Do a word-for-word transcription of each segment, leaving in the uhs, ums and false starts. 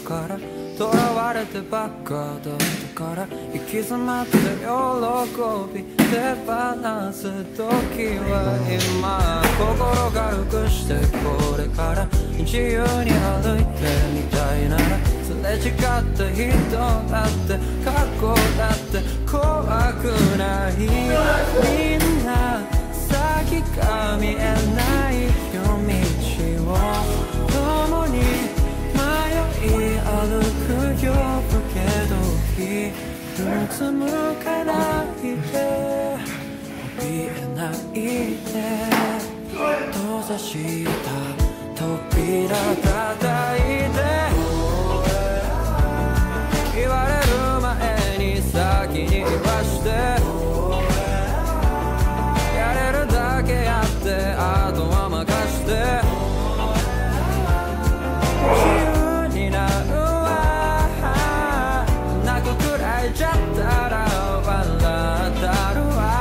から囚われてばっかだったから行き詰まって喜び手放す時は今心軽くしてこれから自由に歩いてみたいならすれ違った人だって過去だって怖くないみんな先が見えない夜道を共に迷い歩く夜更け時うつむかないで怯えないで閉ざした扉叩いて言われる前に先に言わしてやれるだけやってあとは任して自由になるわ泣くくらいじゃったら笑ったるわ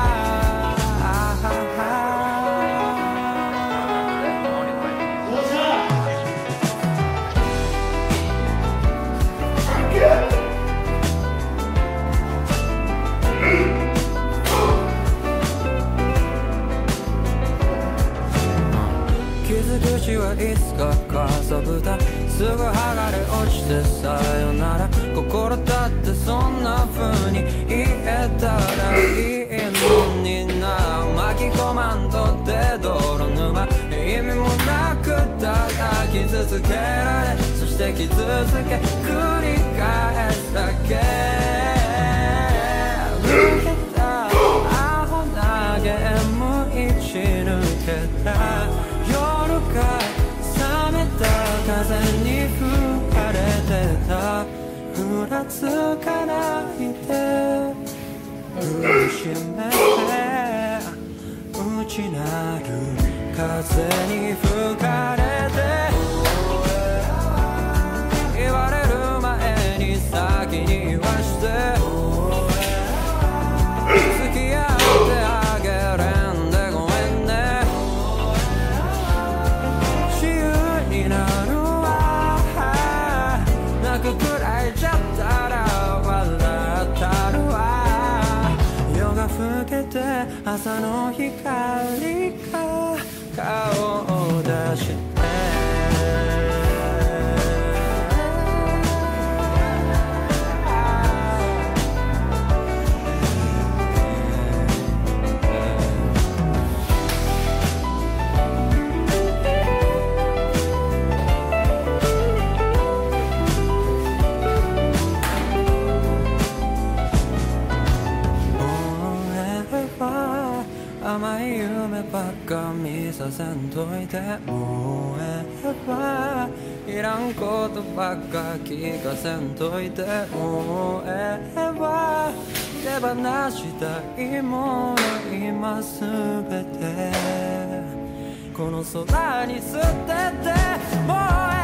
傷口はいつかかさぶたすぐ剥がれ落ちてさよなら心だってそんな風に言えたらいいのにな巻き込まんとって泥沼意味もなくただ傷つけられそして傷つけ繰り返すだけ抜けたアホなゲーム打ち抜けた夜が冷めた風に吹かれてたふらつかないで苦しめて内なる風に吹かれて言われる前に先に言わして付き合ってあげれんでごめんね自由になるわ泣くくらいじゃったら笑ったるわ夜が更けて朝の光が顔を出して甘い夢ばっか見させんといてもうええわいらんことばっか聞かせんといてもうええわ手放したいもの今すべてこの空に捨ててもうええ